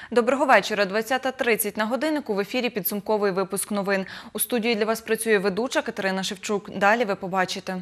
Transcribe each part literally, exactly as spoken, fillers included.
Доброго вечора. двадцята тридцять на годиннику. В ефірі підсумковий випуск новин. У студії для вас працює ведуча Катерина Шевчук. Далі ви побачите.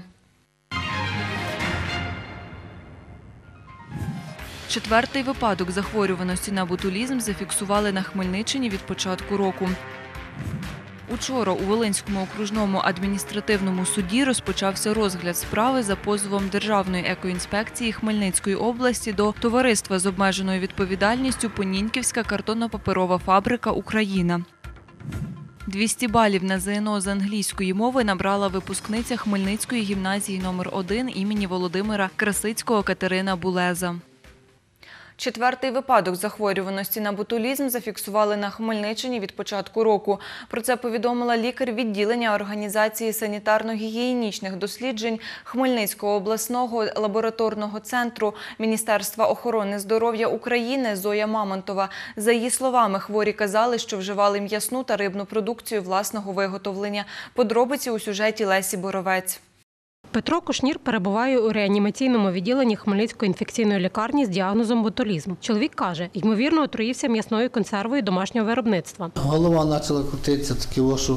Четвертий випадок захворюваності на ботулізм зафіксували на Хмельниччині від початку року. Учора у Волинському окружному адміністративному суді розпочався розгляд справи за позовом Державної екоінспекції Хмельницької області до товариства з обмеженою відповідальністю «Понінківська картонно-паперова фабрика «Україна». двісті балів на ЗНО з англійської мови набрала випускниця Хмельницької гімназії номер один імені Володимира Красицького Катерина Булеза. Четвертий випадок захворюваності на ботулізм зафіксували на Хмельниччині від початку року. Про це повідомила лікар відділення Організації санітарно-гігієнічних досліджень Хмельницького обласного лабораторного центру Міністерства охорони здоров'я України Зоя Мамонтова. За її словами, хворі казали, що вживали м'ясну та рибну продукцію власного виготовлення. Подробиці у сюжеті Лесі Боровець. Петро Кушнір перебуває у реанімаційному відділенні Хмельницької інфекційної лікарні з діагнозом ботулізм. Чоловік каже, ймовірно, отруївся м'ясною консервою домашнього виробництва. Голова почала крутитися, таке, що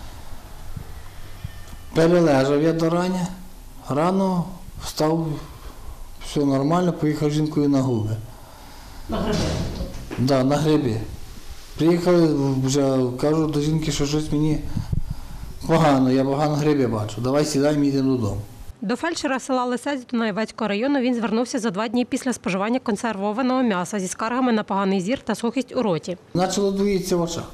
перележав я до рання, рано встав, все нормально, поїхав з жінкою на губи. На гриби? Так, да, на гриби. Приїхали, вже кажу до жінки, що щось мені погано, я погано гриби бачу. Давай сідаємо, їдемо додому. До фельдшера села Лисець Дунаєвецького району він звернувся за два дні після споживання консервованого м'яса зі скаргами на поганий зір та сухість у роті. Почало двоїтися в очах.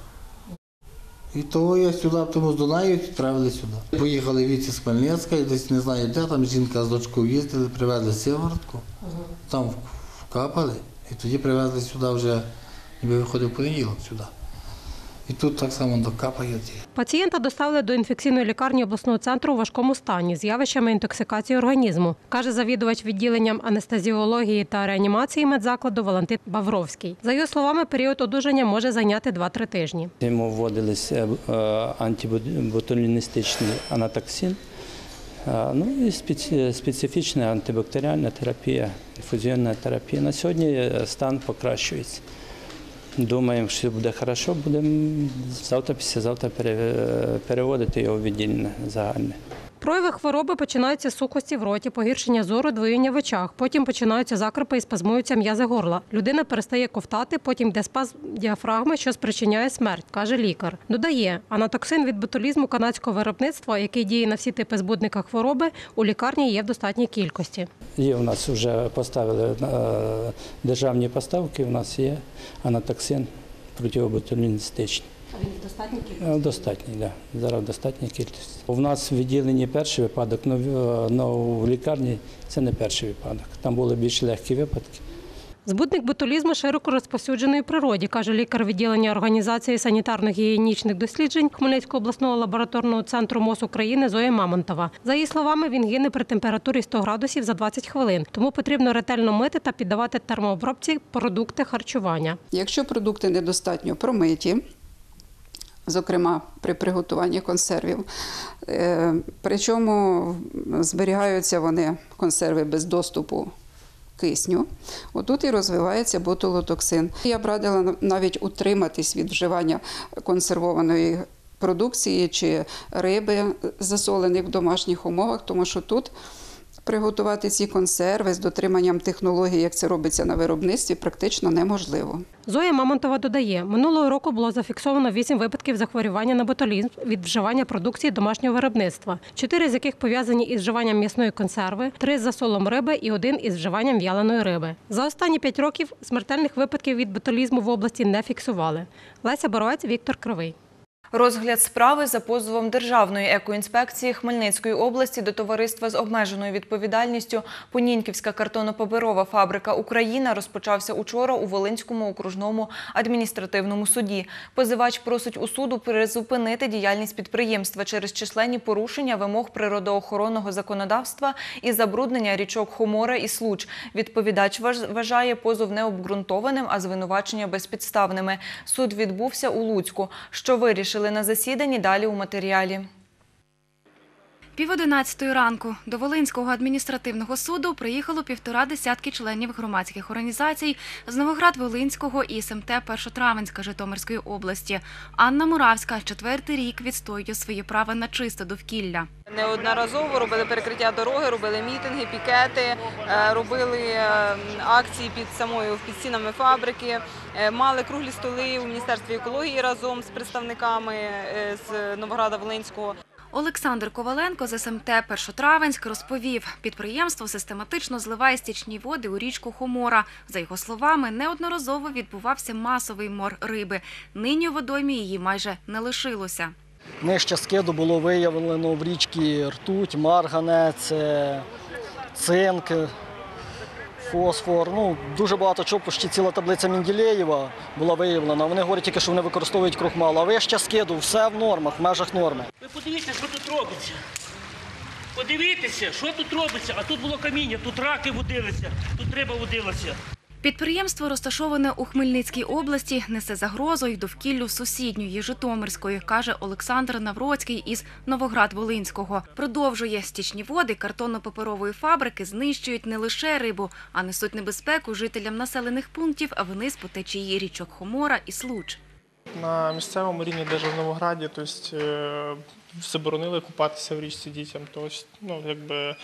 І того я сюди, тому з Дунаєва відправили сюди. Поїхали віці з Хмельницька, десь не знаю де, там жінка з дочкою їздили, привезли сиворотку, там вкапали, і тоді привезли сюди вже, ніби виходив понеділок сюди. І тут так само докапають. Пацієнта доставили до інфекційної лікарні обласного центру у важкому стані з явищами інтоксикації організму, каже завідувач відділенням анестезіології та реанімації медзакладу Валентин Бавровський. За його словами, період одужання може зайняти два-три тижні. Йому вводилися антиботуліністичний анатоксин, ну і специфічна антибактеріальна терапія, інфузіонна терапія. На сьогодні стан покращується. Думаємо, що буде добре, будемо завтра, післязавтра переводити його в відділення загальне. Прояви хвороби починаються з сухості в роті, погіршення зору, двоєння в очах. Потім починаються закрипи і спазмуються м'язи горла. Людина перестає ковтати, потім йде спазм діафрагми, що спричиняє смерть, каже лікар. Додає, анатоксин від ботулізму канадського виробництва, який діє на всі типи збудника хвороби, у лікарні є в достатній кількості. Є у нас вже поставили державні поставки, у нас є анатоксин протиботуліністичний. А він в достатній кількості? Достатній, так. Да. Зараз достатня кількість. У нас в відділенні перший випадок, але в лікарні це не перший випадок. Там були більш легкі випадки. Збудник ботулізму широко розповсюджений у природі, каже лікар відділення Організації санітарно-гігієнічних досліджень Хмельницького обласного лабораторного центру МОЗ України Зоя Мамонтова. За її словами, він гине при температурі сто градусів за двадцять хвилин, тому потрібно ретельно мити та піддавати термообробці продукти харчування. Якщо продукти недостатньо промиті, зокрема при приготуванні консервів, причому зберігаються вони, консерви, без доступу кисню, отут і розвивається ботулотоксин. Я б радила навіть утриматись від вживання консервованої продукції чи риби, засолених в домашніх умовах, тому що тут приготувати ці консерви з дотриманням технологій, як це робиться на виробництві, практично неможливо. Зоя Мамонтова додає, минулого року було зафіксовано вісім випадків захворювання на ботулізм від вживання продукції домашнього виробництва, чотири з яких пов'язані із вживанням м'ясної консерви, три з засолом риби і один із вживанням в'яленої риби. За останні п'ять років смертельних випадків від ботулізму в області не фіксували. Леся Боровець, Віктор Кривий. Розгляд справи за позовом Державної екоінспекції Хмельницької області до товариства з обмеженою відповідальністю «Понінківська картонно-паперова фабрика «Україна» розпочався учора у Волинському окружному адміністративному суді. Позивач просить у суду призупинити діяльність підприємства через численні порушення вимог природоохоронного законодавства і забруднення річок Хомора і Случ. Відповідач вважає позов необґрунтованим, а звинувачення безпідставними. Суд відбувся у Луцьку. Що вирішили на засіданні, далі у матеріалі. Пів одинадцятої ранку до Волинського адміністративного суду приїхало півтора десятки членів громадських організацій з Новоград-Волинського і ес ем те Першотравенська Житомирської області. Анна Муравська четвертий рік відстоює своє право на чисте довкілля. Неодноразово робили перекриття дороги, робили мітинги, пікети, робили акції під самою під стінами фабрики, мали круглі столи у Міністерстві екології разом з представниками з Новограда-Волинського. Олександр Коваленко з ес ем те Першотравенськ розповів, підприємство систематично зливає стічні води у річку Хомора. За його словами, неодноразово відбувався масовий мор риби. Нині у водоймі її майже не лишилося. Нижче скиду було виявлено в річці ртуть, марганець, цинк, фосфор. Ну, дуже багато чого, почти ціла таблиця Менделєєва була виявлена. Вони говорять тільки, що вони використовують крохмал. А вище скиду все в нормах, в межах норми. Ви подивіться, що тут робиться. Подивіться, що тут робиться. А тут було каміння, тут раки водилися, тут риба водилася. Підприємство, розташоване у Хмельницькій області, несе загрозу й довкіллю сусідньої Житомирської, каже Олександр Навроцький із Новоград-Волинського. Продовжує, стічні води картонно-паперової фабрики знищують не лише рибу, а несуть небезпеку жителям населених пунктів вниз по течії річок Хомора і Случ. На місцевому рівні, навіть в Новограді, тобто, заборонили купатися в річці дітям. Тобто, ну, якби,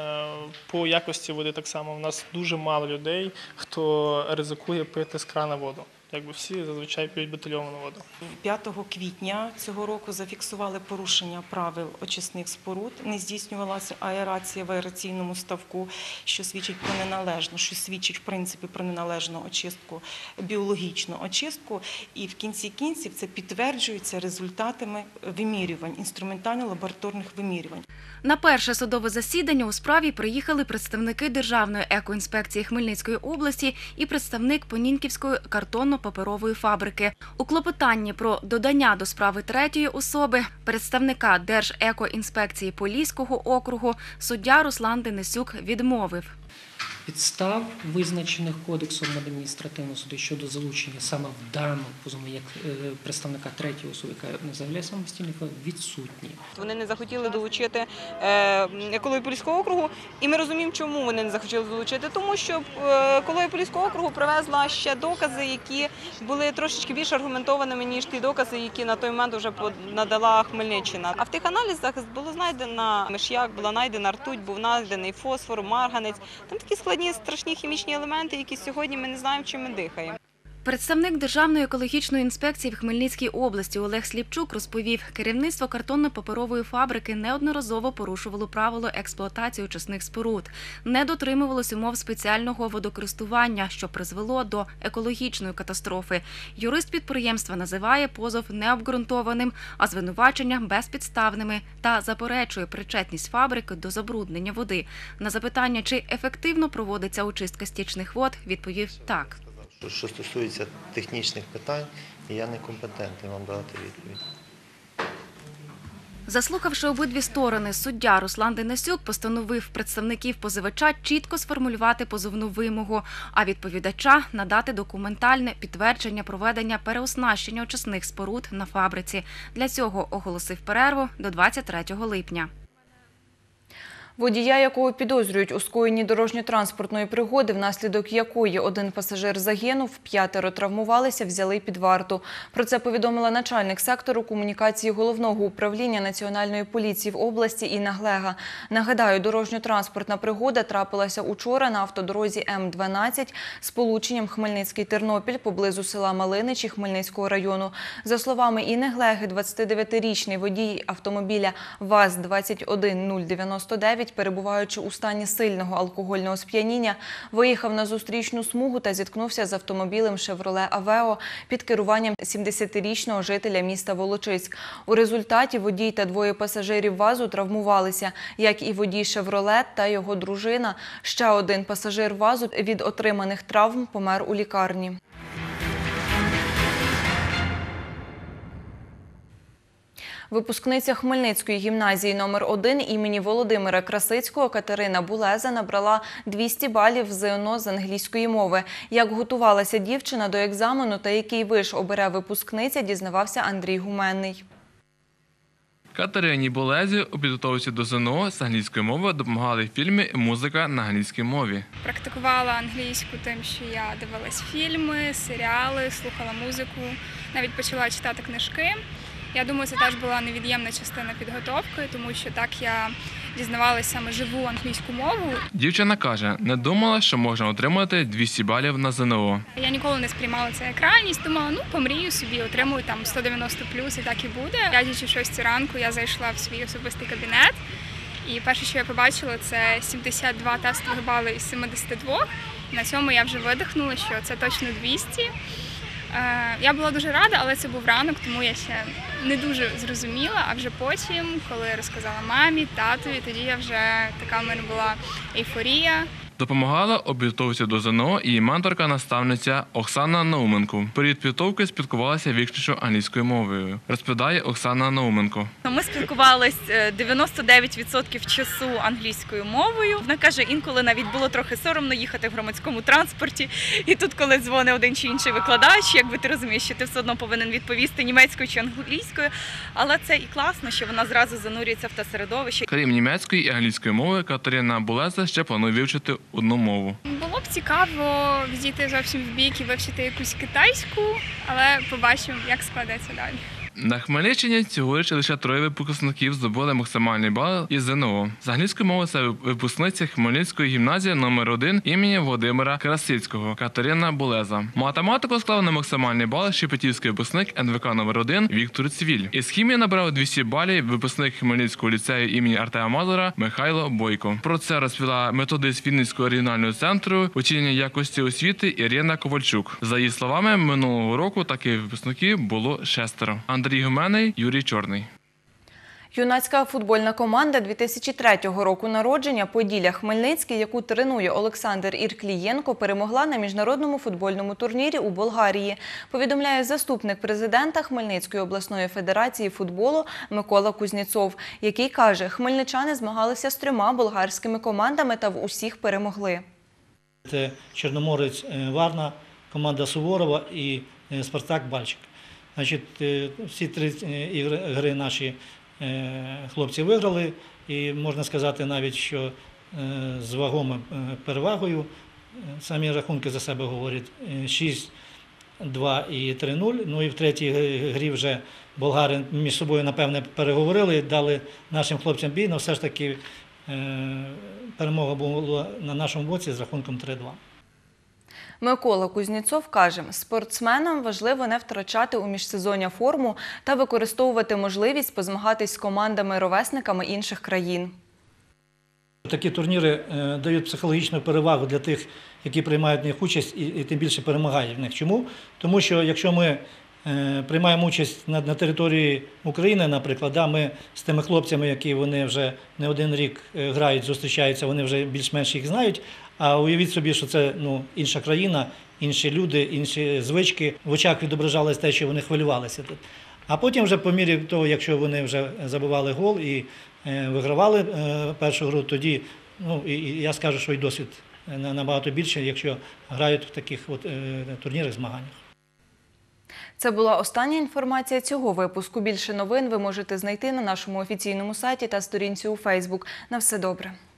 по якості води так само. У нас дуже мало людей, хто ризикує пити з крана воду. Якби всі зазвичай п'ють бутильовану воду. п'ятого квітня цього року зафіксували порушення правил очисних споруд. Не здійснювалася аерація в аераційному ставку, що свідчить про неналежну, що свідчить в принципі про неналежну очистку, біологічну очистку. І в кінці кінців це підтверджується результатами вимірювань, інструментально-лабораторних вимірювань. На перше судове засідання у справі приїхали представники Державної екоінспекції Хмельницької області і представник Понінківської картонно-паперової фабрики. У клопотанні про додання до справи третьої особи представника Держекоінспекції Поліського округу суддя Руслан Денисюк відмовив. Підстав, визначених Кодексом адміністративного суду щодо залучення саме в даному позову як представника третьої особи, яка не заявляє самостійний факт, відсутні. Вони не захотіли долучити екологію Поліського округу, і ми розуміємо, чому вони не захотіли долучити. Тому що екологія Поліського округу привезла ще докази, які були трошечки більш аргументованими, ніж ті докази, які на той момент вже надала Хмельниччина. А в тих аналізах було знайдено миш'як, була знайдена ртуть, був знайдений фосфор, марганець. Там такі складні, страшні хімічні елементи, які сьогодні ми не знаємо, чим ми дихаємо. Представник Державної екологічної інспекції в Хмельницькій області Олег Сліпчук розповів, керівництво картонно-паперової фабрики неодноразово порушувало правило експлуатації очисних споруд, не дотримувалось умов спеціального водокористування, що призвело до екологічної катастрофи. Юрист підприємства називає позов необґрунтованим, а звинувачення безпідставними та заперечує причетність фабрики до забруднення води. На запитання, чи ефективно проводиться очистка стічних вод, відповів так. Що стосується технічних питань, я не компетентний вам дати відповідь. Заслухавши обидві сторони, суддя Руслан Денисюк постановив представників позивача чітко сформулювати позовну вимогу, а відповідача надати документальне підтвердження проведення переоснащення очисних споруд на фабриці. Для цього оголосив перерву до двадцять третього липня. Водія, якого підозрюють у скоєнні дорожньо-транспортної пригоди, внаслідок якої один пасажир загинув, п'ятеро травмувалися, взяли під варту. Про це повідомила начальник сектору комунікації Головного управління Національної поліції в області Інна Глега. Нагадаю, дорожньо-транспортна пригода трапилася учора на автодорозі М дванадцять з полученням Хмельницький-Тернопіль поблизу села Малиничі Хмельницького району. За словами Інни Глеги, двадцятидевятирічний водій автомобіля ВАЗ двадцять один нуль дев'яносто дев'ять, перебуваючи у стані сильного алкогольного сп'яніння, виїхав на зустрічну смугу та зіткнувся з автомобілем «Шевроле Авео» під керуванням сімдесятирічного жителя міста Волочиськ. У результаті водій та двоє пасажирів ВАЗу травмувалися, як і водій «Шевроле» та його дружина. Ще один пасажир ВАЗу від отриманих травм помер у лікарні. Випускниця Хмельницької гімназії номер один імені Володимира Красицького Катерина Булеза набрала двісті балів в зе ен о з англійської мови. Як готувалася дівчина до екзамену та який виш обере випускниця, дізнавався Андрій Гуменний. Катерині Болезі у підготовці до ЗНО з англійської мови допомагали фільми і музика на англійській мові. Практикувала англійську тим, що я дивилась фільми, серіали, слухала музику, навіть почала читати книжки. Я думаю, це теж була невід'ємна частина підготовки, тому що так я дізнавалася саме живу англійську мову. Дівчина каже, не думала, що можна отримати двісті балів на ЗНО. Я ніколи не сприймала це як реальність, думала, ну помрію собі, отримую там сто дев'яносто плюс і так і буде. П'ять чи шостій ранку я зайшла в свій особистий кабінет, і перше, що я побачила, це сімдесят два тестових бали із сімдесят два. На цьому я вже видихнула, що це точно двісті. Я була дуже рада, але це був ранок, тому я ще не дуже зрозуміла, а вже потім, коли розказала мамі, татові, тоді я вже, така в мене була ейфорія. Допомагала у підготовці до ЗНО і менторка-наставниця Оксана Науменко. Перед підготовкою спілкувалася виключно англійською мовою, розповідає Оксана Науменко. Ми спілкувалися дев'яносто дев'ять відсотків часу англійською мовою. Вона каже, інколи навіть було трохи соромно їхати в громадському транспорті. І тут, коли дзвонить один чи інший викладач, якби ти розумієш, що ти все одно повинен відповісти німецькою чи англійською. Але це і класно, що вона зразу занурюється в те середовище. Крім німецької і англійської мови, Катерина Болеза ще планує вивчити одну мову. Було б цікаво взяти зовсім в бік і вивчити якусь китайську, але побачимо, як складеться далі. На Хмельниччині цьогоріч лише троє випускників здобули максимальний бал із ЗНО. З англійської мови це випускниця Хмельницької гімназії номер один імені Володимира Красицького Катерина Болеза. Математику склав на максимальний бал шепетівський випускник ен ве ка номер один Віктор Цвіль. Із хімії набрав двісті балів випускник Хмельницького ліцею імені Артема Мазура Михайло Бойко. Про це розповіла методист Вінницького регіонального центру оцінювання якості освіти Ірина Ковальчук. За її словами, минулого року таких випускників було шестеро. Андрій Гуменний, Юрій Чорний. Юнацька футбольна команда дві тисячі третього року народження «Поділля Хмельницький», яку тренує Олександр Ірклієнко, перемогла на міжнародному футбольному турнірі у Болгарії, повідомляє заступник президента Хмельницької обласної федерації футболу Микола Кузнєцов, який каже, хмельничани змагалися з трьома болгарськими командами та в усіх перемогли. Це Чорноморець Варна, команда Суворова і Спартак Бальчик. Значить, всі три ігри наші хлопці виграли, і можна сказати навіть, що з вагомою перевагою. Самі рахунки за себе говорять шість два і три нуль. Ну і в третій грі вже болгари між собою, напевне, переговорили, дали нашим хлопцям бій, але все ж таки перемога була на нашому боці з рахунком три два. Микола Кузнєцов каже, спортсменам важливо не втрачати у міжсезоння форму та використовувати можливість позмагатись з командами-ровесниками інших країн. Такі турніри дають психологічну перевагу для тих, які приймають в них участь, і, і тим більше перемагають в них. Чому? Тому що якщо ми приймаємо участь на, на території України, наприклад, да, ми з тими хлопцями, які вони вже не один рік грають, зустрічаються, вони вже більш-менш їх знають, а уявіть собі, що це ну, інша країна, інші люди, інші звички. В очах відображалось те, що вони хвилювалися тут. А потім вже по мірі того, якщо вони вже забивали гол і е, вигравали е, першу гру, тоді ну, і, і я скажу, що і досвід набагато більше, якщо грають в таких от, е, турнірах, змаганнях. Це була остання інформація цього випуску. Більше новин ви можете знайти на нашому офіційному сайті та сторінці у Фейсбук. На все добре.